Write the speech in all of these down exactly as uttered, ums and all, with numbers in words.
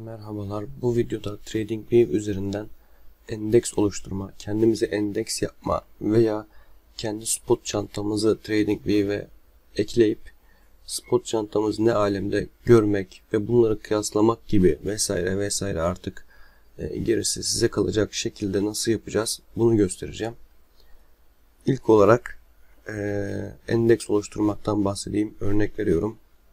Merhabalar. Bu videoda TradingView üzerinden endeks oluşturma, kendimize endeks yapma veya kendi spot çantamızı TradingView'e ekleyip spot çantamız ne alemde görmek ve bunları kıyaslamak gibi vesaire vesaire artık e, gerisi size kalacak şekilde nasıl yapacağız bunu göstereceğim. İlk olarak e, endeks oluşturmaktan bahsedeyim. Örnek veriyorum.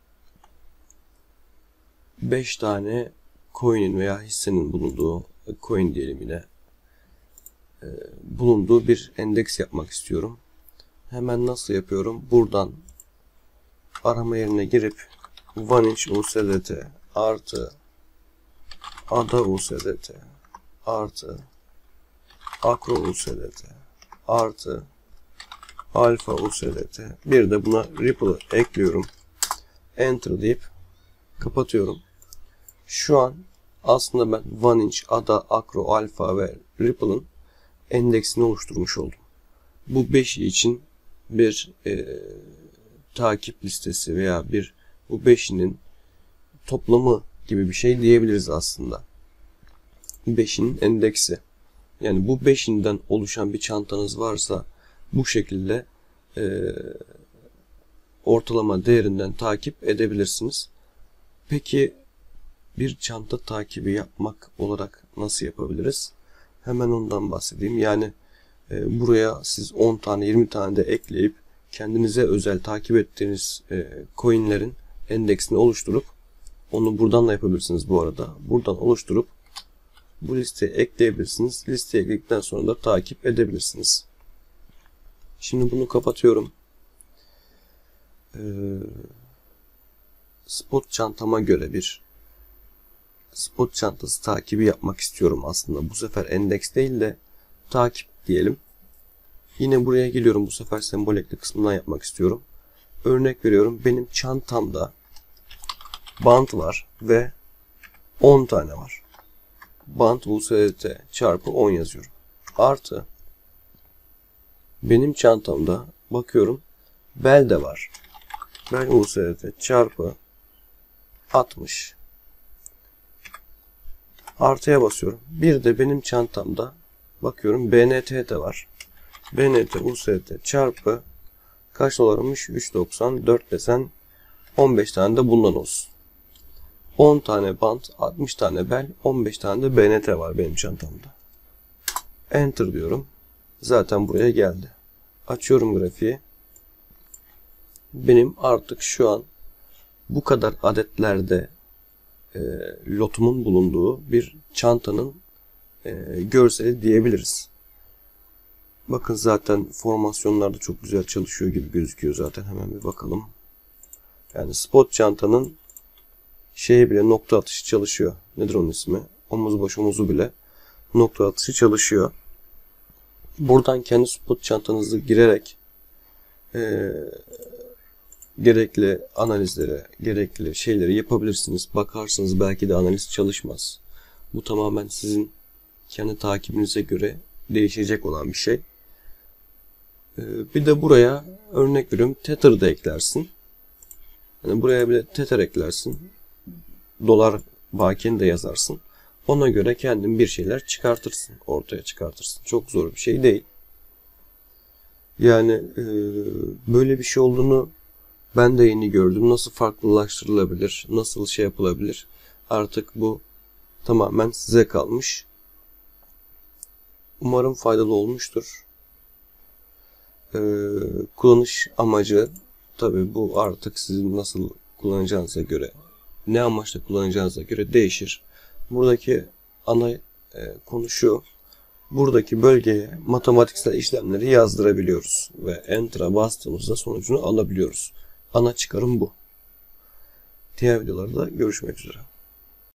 beş tane coin'in veya hissenin bulunduğu, coin diyelim yine, e, bulunduğu bir endeks yapmak istiyorum. Hemen nasıl yapıyorum? Buradan arama yerine girip OneInch U S D T artı Ada U S D T artı Akro U S D T artı Alpha U S D T, bir de buna Ripple'ı ekliyorum. Enter deyip kapatıyorum. Şu an aslında ben OneInch, Ada, Akro, Alpha ve Ripple'ın endeksini oluşturmuş oldum. Bu beşi için bir e, takip listesi veya bir bu beşinin toplamı gibi bir şey diyebiliriz aslında. beşinin endeksi. Yani bu beşinden oluşan bir çantanız varsa bu şekilde e, ortalama değerinden takip edebilirsiniz. Peki bir çanta takibi yapmak olarak nasıl yapabiliriz? Hemen ondan bahsedeyim. Yani e, buraya siz on tane yirmi tane de ekleyip kendinize özel takip ettiğiniz e, coinlerin endeksini oluşturup onu buradan da yapabilirsiniz bu arada. Buradan oluşturup bu listeye ekleyebilirsiniz. Listeye ekledikten sonra da takip edebilirsiniz. Şimdi bunu kapatıyorum. Ee, spot çantama göre bir spot çantası takibi yapmak istiyorum aslında. Bu sefer endeks değil de takip diyelim. Yine buraya geliyorum. Bu sefer sembol ekle kısmından yapmak istiyorum. Örnek veriyorum. Benim çantamda bant var ve on tane var. Bant U S D T çarpı on yazıyorum. Artı benim çantamda bakıyorum bel de var. Bel U S D T çarpı altmış. Artıya basıyorum. Bir de benim çantamda bakıyorum B N T de var. B N T U S D T çarpı kaç dolarmış? üç doksan dört desen on beş tane de bundan olsun. on tane bant, altmış tane bel, on beş tane de B N T var benim çantamda. Enter diyorum. Zaten buraya geldi. Açıyorum grafiği. Benim artık şu an bu kadar adetlerde e, lotumun bulunduğu bir çantanın e, görseli diyebiliriz. Bakın zaten formasyonlarda çok güzel çalışıyor gibi gözüküyor zaten. Hemen bir bakalım. Yani spot çantanın şeyi bile nokta atışı çalışıyor. Nedir onun ismi? Omuz baş omuzu bile nokta atışı çalışıyor. Buradan kendi spot çantanızı girerek e, gerekli analizlere, gerekli şeyleri yapabilirsiniz. Bakarsınız belki de analiz çalışmaz. Bu tamamen sizin kendi takibinize göre değişecek olan bir şey. Bir de buraya örnek veriyorum Tether da eklersin. Yani buraya bir de Tether eklersin. Dolar bakiyeni de yazarsın. Ona göre kendin bir şeyler çıkartırsın. Ortaya çıkartırsın. Çok zor bir şey değil. Yani e, böyle bir şey olduğunu ben de yeni gördüm. Nasıl farklılaştırılabilir? Nasıl şey yapılabilir? Artık bu tamamen size kalmış. Umarım faydalı olmuştur. Ee, kullanış amacı tabii bu artık sizin nasıl kullanacağınıza göre, ne amaçla kullanacağınıza göre değişir. Buradaki ana e, konu şu. Buradaki bölgeye matematiksel işlemleri yazdırabiliyoruz ve Enter'a bastığımızda sonucunu alabiliyoruz. Ana çıkarım bu. Diğer videolarda görüşmek üzere.